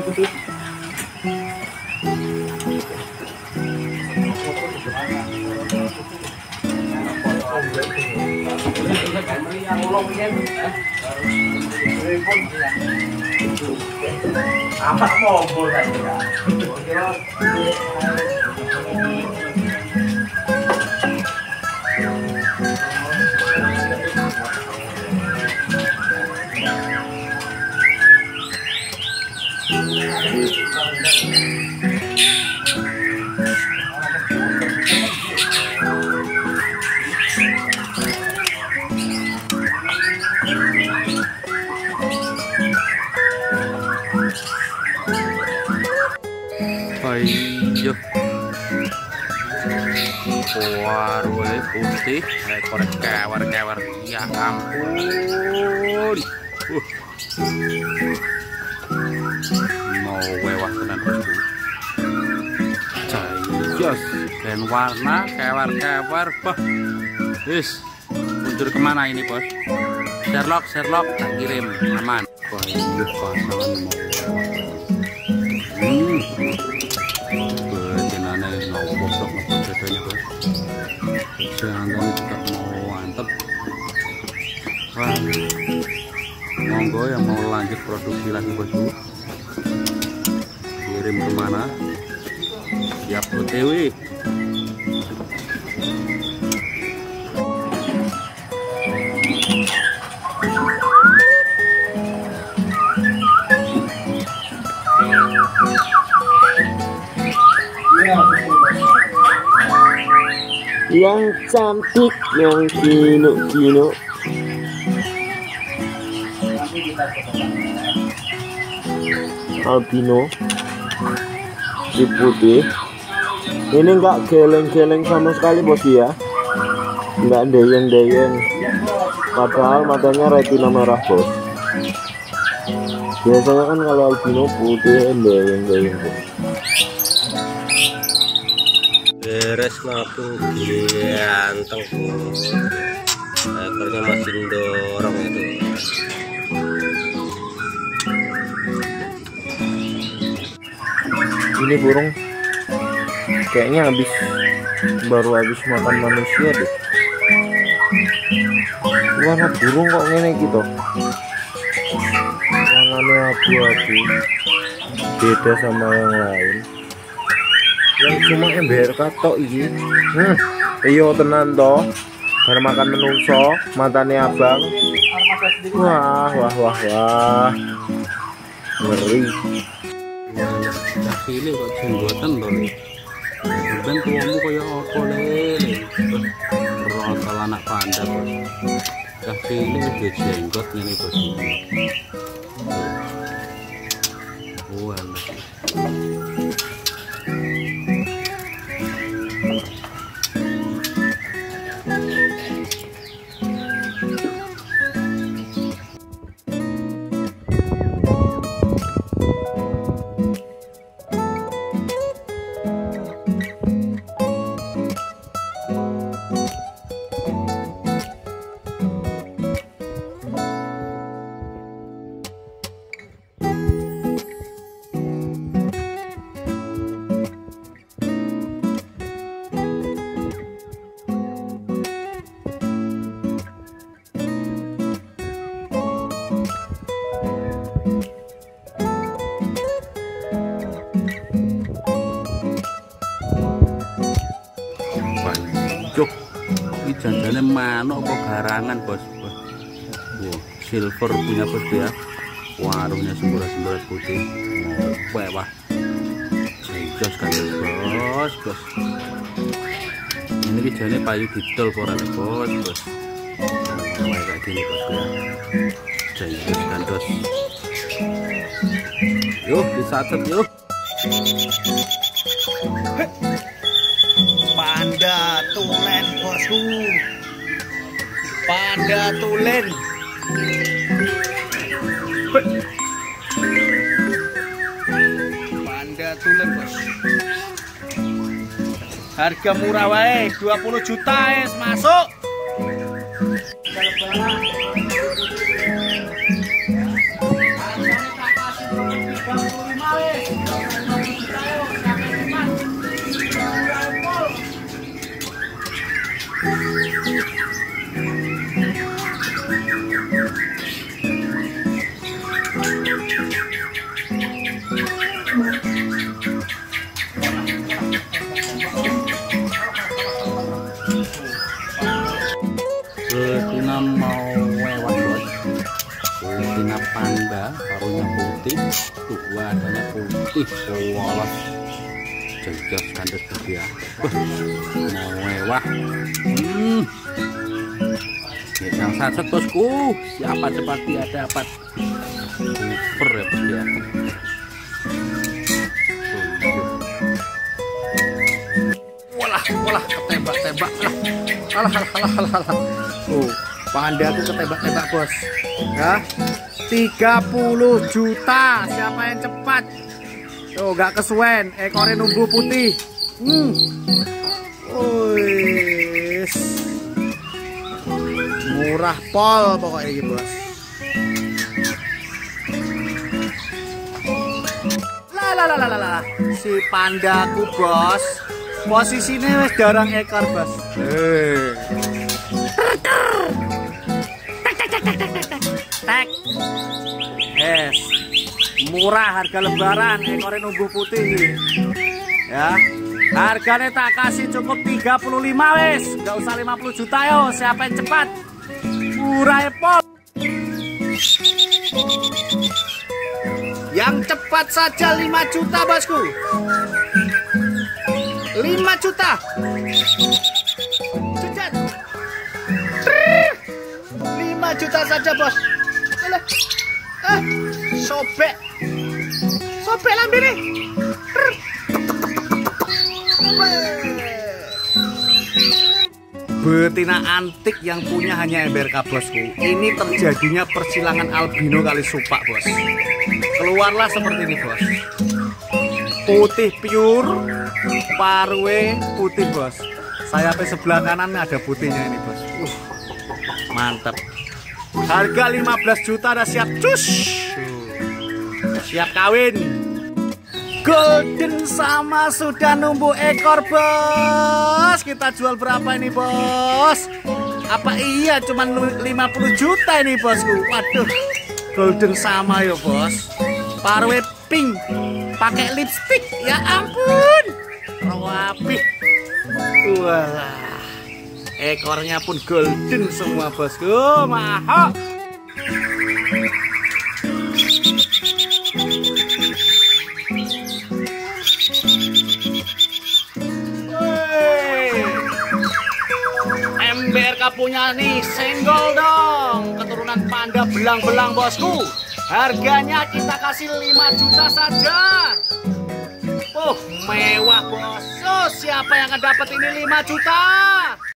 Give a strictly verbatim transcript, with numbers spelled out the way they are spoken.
Apa mau boleh ya? Ayo, warna putih, ekor kewer-kewer, ya ampun, uh. mau wewah tenan bosku, jayos, dan warna kewer-kewer, bah, wis, mundur kemana ini bos? Sherlock, Sherlock, tak kirim, aman. Wah, ini pasangan mau. Hmm. Bosok ngebos bedanya bos, jangan juga mau mantep. Wah, monggo yang mau lanjut produksi lagi bosku, kirim kemana? Siap O T W. Yang cantik, yang kino-kino. Albino si putih ini enggak geleng-geleng sama sekali bos ya, enggak deyeng-deyeng, padahal matanya retina merah bos. Biasanya kan kalau albino putih deyeng-deyeng bos. Beres ngapung ganteng, ekornya masih dorong itu. Ini burung kayaknya habis baru habis makan manusia deh. Warna burung kok ngene gitu, warnanya abu-abu, beda sama yang lain. Yang cuma ember katok iki. Hmm, iyo tenan toh. Bar makan menungso, matane abang. Wah, wah, wah, wah. Ngeri. Cah cilik kok jenggoten lho. Ben tuamu kaya apa le? Rotol anak panda bos. Cah cilik udah jenggot ngene bos. Oh, alah. Cuk, ini janjane manuk kok garangan bos. Wow, silver punya bos ya. Warungnya semburat-semburat putih. Mau wah. Jos kan bos, bos. Ini kijane payu didol ora bos, bos. Kayak kayak gini bos ya. Janjos kan dos. Yuk, disatet yuk. Panda tulen bosku, panda tulen. Panda tulen bos. Harga murah wae, dua puluh juta es masuk. Betina mau lewat bos. Betina panda paruhnya putih, tuh wadahnya putih, polos, jelas kandas dia. Mau lewat. Hmm. Nih, yang satu bosku, siapa cepat dia dapat. Super ya bos dia. Walah, walah, ketembak-tembak lah. Alah, alah, alah, alah, alah. Oh, panda aku ketembak-tembak bos. Ya, tiga puluh juta. Siapa yang cepat? Tuh, gak kesuwen. Ekornya nunggu putih. Hmm. Wis. Murah pol pokoknya gitu bos. Lah lah lah lah lah. Si pandaku bos. Posisinya wis darang ekor bos. Eh. Tek. Yes. Murah harga lebaran, ekornya nunggu putih ini. Ya. Harganya tak kasih cukup tiga puluh lima wes, nggak usah lima puluh juta yo. Siapa yang cepat? Murah pol. Yang cepat saja lima juta bosku. lima juta. Cepat. lima juta saja bos. Alah. Ah, sobek. Sobek lambe nih. Betina antik yang punya hanya M B R K bosku. Ini terjadinya persilangan albino kali supak bos. Keluarlah seperti ini bos. Putih pure, parwe putih bos. Sayapnya sebelah kanan ada putihnya ini bos. Uh, mantap. Harga lima belas juta udah siap cus. Siap kawin. Golden sama sudah numbuh ekor bos. Kita jual berapa ini bos? Apa iya cuman lima puluh juta ini bosku? Waduh, golden sama ya bos. Parwe pink, pakai lipstick, ya ampun, rapi. Walah, ekornya pun golden semua bosku, mahal. M B R K punya nih senggol dong, keturunan panda belang-belang bosku. Harganya kita kasih lima juta saja. Oh, mewah bos. Oh, siapa yang dapat ini lima juta?